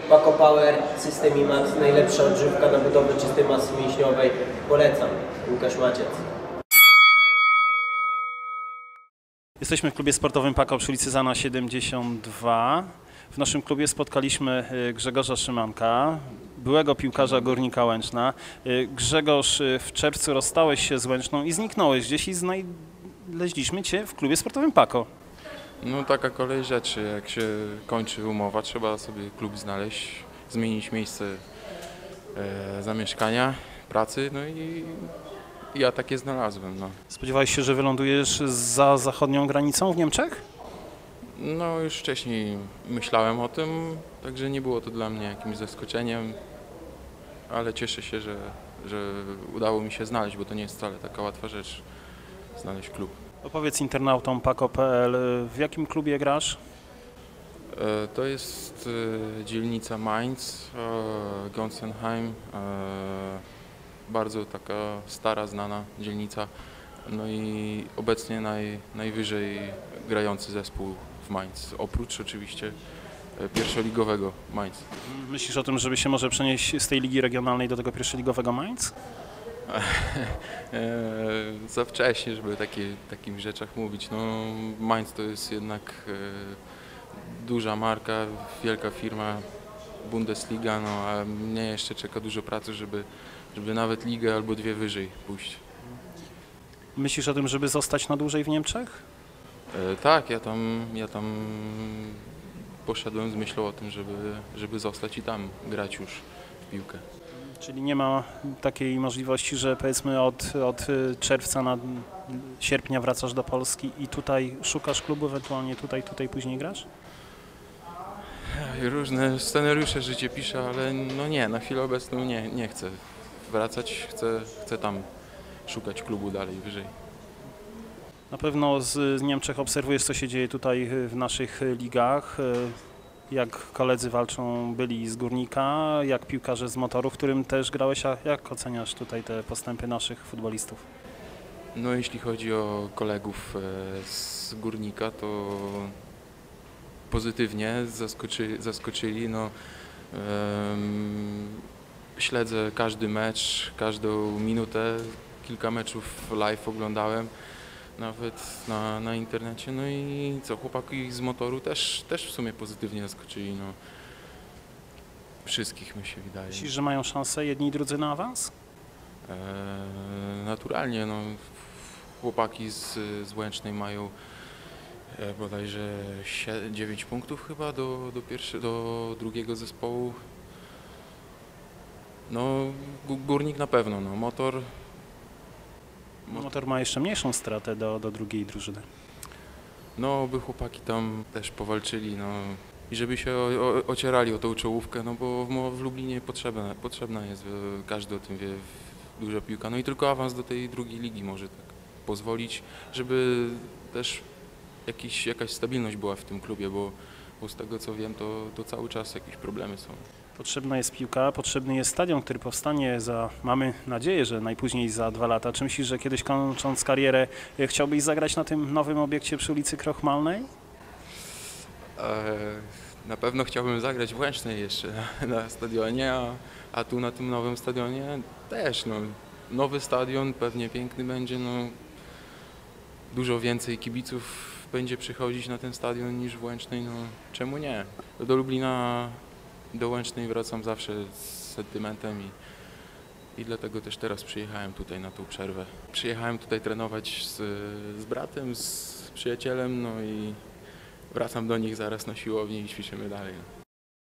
Paco Power, System IMAX, najlepsza odżywka na budowę czystej masy mięśniowej. Polecam. Łukasz Maciec. Jesteśmy w klubie sportowym Paco przy ulicy Zana 72. W naszym klubie spotkaliśmy Grzegorza Szymanka, byłego piłkarza Górnika Łęczna. Grzegorz, w czerwcu rozstałeś się z Łęczną i zniknąłeś gdzieś i znaleźliśmy Cię w klubie sportowym Paco. No taka kolej rzeczy, jak się kończy umowa, trzeba sobie klub znaleźć, zmienić miejsce zamieszkania, pracy, no i ja takie znalazłem. No. Spodziewałeś się, że wylądujesz za zachodnią granicą w Niemczech? No już wcześniej myślałem o tym, także nie było to dla mnie jakimś zaskoczeniem, ale cieszę się, że udało mi się znaleźć, bo to nie jest wcale taka łatwa rzecz, znaleźć klub. Opowiedz internautom paco.pl, w jakim klubie grasz? To jest dzielnica Mainz, Gonsenheim, bardzo taka stara, znana dzielnica, no i obecnie najwyżej grający zespół w Mainz, oprócz oczywiście pierwszoligowego Mainz. Myślisz o tym, żeby się może przenieść z tej ligi regionalnej do tego pierwszoligowego Mainz? Za wcześnie, żeby takich rzeczach mówić. No, Mainz to jest jednak duża marka, wielka firma, Bundesliga, no, a mnie jeszcze czeka dużo pracy, żeby nawet ligę albo dwie wyżej pójść. Myślisz o tym, żeby zostać na dłużej w Niemczech? Tak, ja tam poszedłem z myślą o tym, żeby zostać i tam grać już w piłkę. Czyli nie ma takiej możliwości, że powiedzmy od czerwca na sierpnia wracasz do Polski i tutaj szukasz klubu, ewentualnie tutaj później grasz? Różne scenariusze życie pisze, ale no nie, na chwilę obecną nie chcę wracać, chcę tam szukać klubu dalej, wyżej. Na pewno z Niemczech obserwujesz, co się dzieje tutaj w naszych ligach, jak koledzy byli z Górnika, jak piłkarze z Motoru, w którym też grałeś, a jak oceniasz tutaj te postępy naszych futbolistów? No jeśli chodzi o kolegów z Górnika, to pozytywnie zaskoczyli. No, śledzę każdy mecz, każdą minutę, kilka meczów live oglądałem, nawet na internecie. No i co, chłopaki z Motoru też w sumie pozytywnie zaskoczyli. No. Wszystkich, mi się wydaje. Myślisz, że mają szansę jedni i drudzy na awans? Naturalnie, no, chłopaki z Łęcznej mają bodajże 9 punktów chyba do drugiego zespołu. No, Górnik na pewno, no, Motor Motor ma jeszcze mniejszą stratę do drugiej drużyny. No, by chłopaki tam też powalczyli, no, i żeby się ocierali o tą czołówkę, no bo w Lublinie potrzebna jest, każdy o tym wie, duża piłka, no i tylko awans do tej drugiej ligi może tak pozwolić, żeby też jakaś stabilność była w tym klubie, bo z tego co wiem, to cały czas jakieś problemy są. Potrzebna jest piłka, potrzebny jest stadion, który powstanie mamy nadzieję, że najpóźniej za 2 lata. Czy myślisz, że kiedyś kończąc karierę chciałbyś zagrać na tym nowym obiekcie przy ulicy Krochmalnej? Na pewno chciałbym zagrać w Łęcznej jeszcze na stadionie, a tu na tym nowym stadionie też. No, nowy stadion pewnie piękny będzie, no, dużo więcej kibiców będzie przychodzić na ten stadion niż w Łęcznej, no czemu nie? Do Lublina, do Łęcznej wracam zawsze z sentymentem i dlatego też teraz przyjechałem tutaj na tą przerwę. Przyjechałem tutaj trenować z bratem, z przyjacielem, no i wracam do nich zaraz na siłownię i ćwiczymy dalej.